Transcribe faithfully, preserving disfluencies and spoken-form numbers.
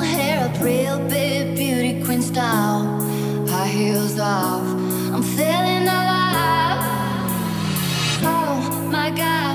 hair up real big, beauty queen style. High heels off, I'm feeling alive. Oh my God,